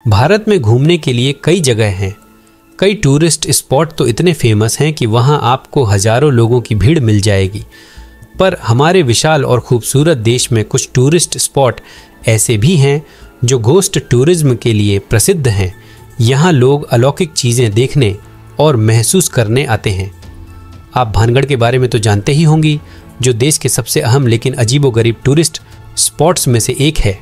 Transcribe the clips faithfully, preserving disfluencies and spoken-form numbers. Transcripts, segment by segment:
भारत में घूमने के लिए कई जगह हैं। कई टूरिस्ट स्पॉट तो इतने फेमस हैं कि वहाँ आपको हजारों लोगों की भीड़ मिल जाएगी। पर हमारे विशाल और खूबसूरत देश में कुछ टूरिस्ट स्पॉट ऐसे भी हैं जो घोस्ट टूरिज्म के लिए प्रसिद्ध हैं। यहाँ लोग अलौकिक चीज़ें देखने और महसूस करने आते हैं। आप भानगढ़ के बारे में तो जानते ही होंगी, जो देश के सबसे अहम लेकिन अजीबोगरीब टूरिस्ट स्पॉट्स में से एक है।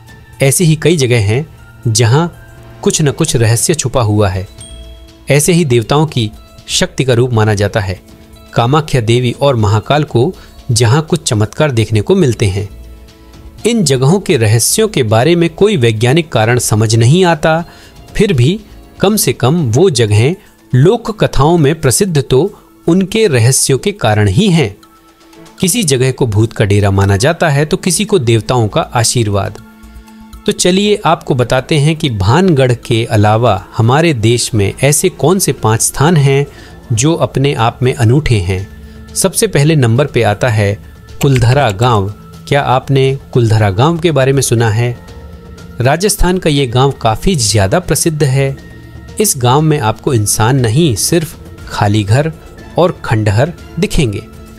ऐसी ही कई जगह हैं जहाँ कुछ न कुछ रहस्य छुपा हुआ है। ऐसे ही देवताओं की शक्ति का रूप माना जाता है कामाख्या देवी और महाकाल को, जहाँ कुछ चमत्कार देखने को मिलते हैं। इन जगहों के रहस्यों के बारे में कोई वैज्ञानिक कारण समझ नहीं आता, फिर भी कम से कम वो जगहें लोक कथाओं में प्रसिद्ध तो उनके रहस्यों के कारण ही हैं। किसी जगह को भूत का डेरा माना जाता है तो किसी को देवताओं का आशीर्वाद। तो चलिए आपको बताते हैं कि भानगढ़ के अलावा हमारे देश में ऐसे कौन से पांच स्थान हैं जो अपने आप में अनूठे हैं। सबसे पहले नंबर पे आता है कुलधरा गांव। क्या आपने कुलधरा गांव के बारे में सुना है? राजस्थान का ये गांव काफ़ी ज़्यादा प्रसिद्ध है। इस गांव में आपको इंसान नहीं, सिर्फ खाली घर और खंडहर दिखेंगे।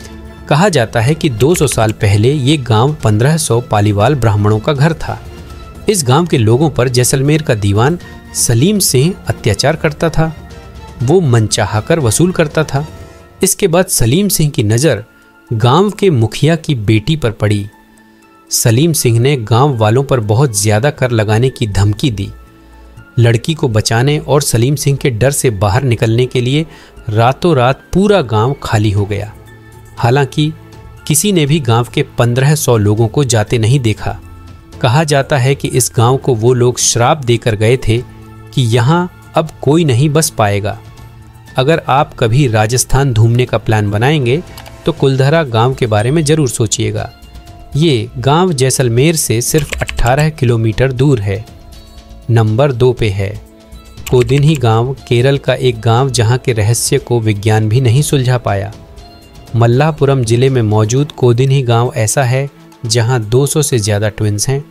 कहा जाता है कि दो सौ साल पहले ये गांव पंद्रह सौ पालीवाल ब्राह्मणों का घर था। इस गांव के लोगों पर जैसलमेर का दीवान सलीम सिंह अत्याचार करता था। वो मनचाहा कर वसूल करता था। इसके बाद सलीम सिंह की नज़र गांव के मुखिया की बेटी पर पड़ी। सलीम सिंह ने गांव वालों पर बहुत ज़्यादा कर लगाने की धमकी दी। लड़की को बचाने और सलीम सिंह के डर से बाहर निकलने के लिए रातों रात पूरा गांव खाली हो गया। हालांकि किसी ने भी गांव के पंद्रह सौ लोगों को जाते नहीं देखा। कहा जाता है कि इस गांव को वो लोग श्राप देकर गए थे कि यहाँ अब कोई नहीं बस पाएगा। अगर आप कभी राजस्थान घूमने का प्लान बनाएंगे तो कुलधरा गांव के बारे में ज़रूर सोचिएगा। ये गांव जैसलमेर से सिर्फ अठारह किलोमीटर दूर है। नंबर दो पे है कोदिन्ही गांव, केरल का एक गांव जहां के रहस्य को विज्ञान भी नहीं सुलझा पाया। मल्लापुरम जिले में मौजूद कोदिन्ही गांव ऐसा है जहां दो सौ से ज़्यादा ट्विन्स हैं।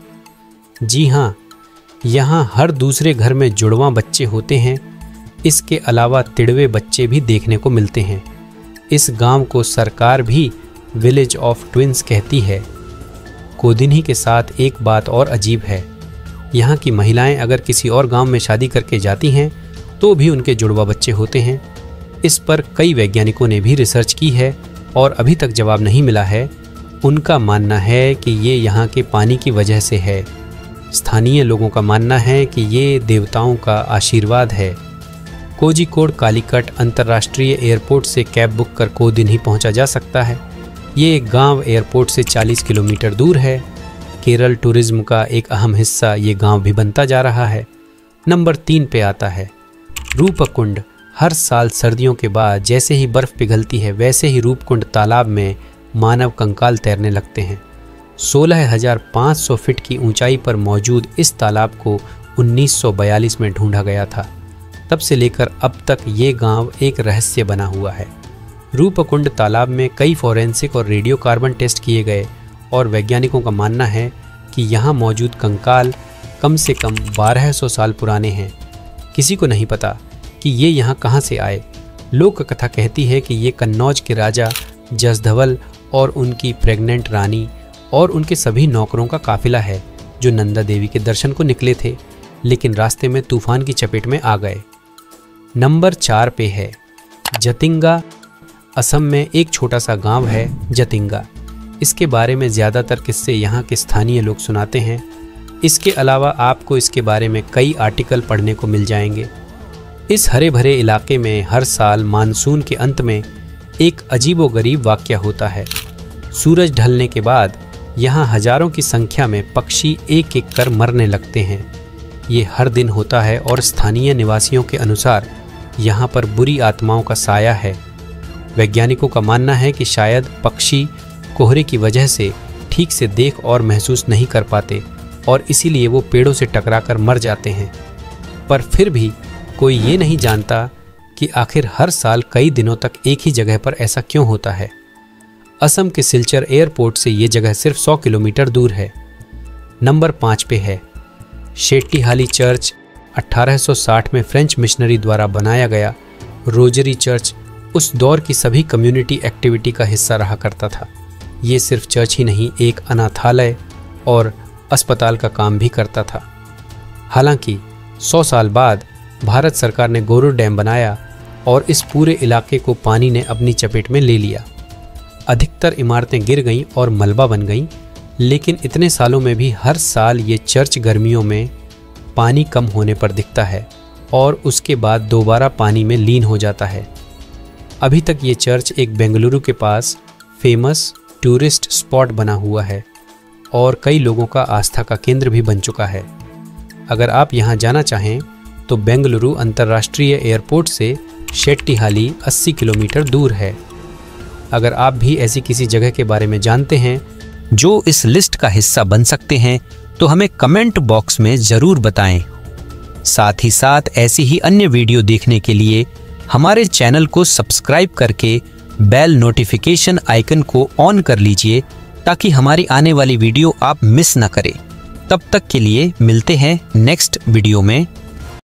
जी हाँ, यहाँ हर दूसरे घर में जुड़वां बच्चे होते हैं। इसके अलावा तिड़वे बच्चे भी देखने को मिलते हैं। इस गांव को सरकार भी विलेज ऑफ ट्विन्स कहती है। कोदिन्ही के साथ एक बात और अजीब है, यहाँ की महिलाएं अगर किसी और गांव में शादी करके जाती हैं तो भी उनके जुड़वा बच्चे होते हैं। इस पर कई वैज्ञानिकों ने भी रिसर्च की है और अभी तक जवाब नहीं मिला है। उनका मानना है कि ये यहाँ के पानी की वजह से है। स्थानीय लोगों का मानना है कि ये देवताओं का आशीर्वाद है। कोझिकोड कालीकट अंतर्राष्ट्रीय एयरपोर्ट से कैब बुक कर कोदिन्ही पहुँचा जा सकता है। ये गांव एयरपोर्ट से चालीस किलोमीटर दूर है। केरल टूरिज्म का एक अहम हिस्सा ये गांव भी बनता जा रहा है। नंबर तीन पे आता है रूपकुंड। हर साल सर्दियों के बाद जैसे ही बर्फ़ पिघलती है वैसे ही रूपकुंड तालाब में मानव कंकाल तैरने लगते हैं। सोलह हज़ार पाँच सौ फीट की ऊंचाई पर मौजूद इस तालाब को उन्नीस सौ बयालीस में ढूंढा गया था। तब से लेकर अब तक ये गांव एक रहस्य बना हुआ है। रूपकुंड तालाब में कई फॉरेंसिक और रेडियो कार्बन टेस्ट किए गए और वैज्ञानिकों का मानना है कि यहाँ मौजूद कंकाल कम से कम बारह सौ साल पुराने हैं। किसी को नहीं पता कि ये यहाँ कहाँ से आए। लोक कथा कहती है कि ये कन्नौज के राजा जसधवल और उनकी प्रेग्नेंट रानी और उनके सभी नौकरों का काफिला है जो नंदा देवी के दर्शन को निकले थे, लेकिन रास्ते में तूफान की चपेट में आ गए। नंबर चार पे है जतिंगा। असम में एक छोटा सा गांव है जतिंगा। इसके बारे में ज़्यादातर किस्से यहाँ के स्थानीय लोग सुनाते हैं। इसके अलावा आपको इसके बारे में कई आर्टिकल पढ़ने को मिल जाएंगे। इस हरे भरे इलाके में हर साल मानसून के अंत में एक अजीबोगरीब वाक़या होता है। सूरज ढलने के बाद यहाँ हजारों की संख्या में पक्षी एक एक कर मरने लगते हैं। ये हर दिन होता है और स्थानीय निवासियों के अनुसार यहाँ पर बुरी आत्माओं का साया है। वैज्ञानिकों का मानना है कि शायद पक्षी कोहरे की वजह से ठीक से देख और महसूस नहीं कर पाते और इसीलिए वो पेड़ों से टकराकर मर जाते हैं। पर फिर भी कोई ये नहीं जानता कि आखिर हर साल कई दिनों तक एक ही जगह पर ऐसा क्यों होता है। असम के सिलचर एयरपोर्ट से ये जगह सिर्फ सौ किलोमीटर दूर है। नंबर पाँच पे है शेट्टीहाली चर्च। अठारह सौ साठ में फ्रेंच मिशनरी द्वारा बनाया गया रोजरी चर्च उस दौर की सभी कम्युनिटी एक्टिविटी का हिस्सा रहा करता था। ये सिर्फ चर्च ही नहीं, एक अनाथालय और अस्पताल का काम भी करता था। हालांकि सौ साल बाद भारत सरकार ने गोरुर डैम बनाया और इस पूरे इलाके को पानी ने अपनी चपेट में ले लिया। अधिकतर इमारतें गिर गईं और मलबा बन गईं, लेकिन इतने सालों में भी हर साल ये चर्च गर्मियों में पानी कम होने पर दिखता है और उसके बाद दोबारा पानी में लीन हो जाता है। अभी तक ये चर्च एक बेंगलुरु के पास फेमस टूरिस्ट स्पॉट बना हुआ है और कई लोगों का आस्था का केंद्र भी बन चुका है। अगर आप यहाँ जाना चाहें तो बेंगलुरु अंतर्राष्ट्रीय एयरपोर्ट से शेट्टीहाली अस्सी किलोमीटर दूर है। अगर आप भी ऐसी किसी जगह के बारे में जानते हैं जो इस लिस्ट का हिस्सा बन सकते हैं तो हमें कमेंट बॉक्स में ज़रूर बताएं। साथ ही साथ ऐसी ही अन्य वीडियो देखने के लिए हमारे चैनल को सब्सक्राइब करके बेल नोटिफिकेशन आइकन को ऑन कर लीजिए ताकि हमारी आने वाली वीडियो आप मिस ना करें। तब तक के लिए मिलते हैं नेक्स्ट वीडियो में।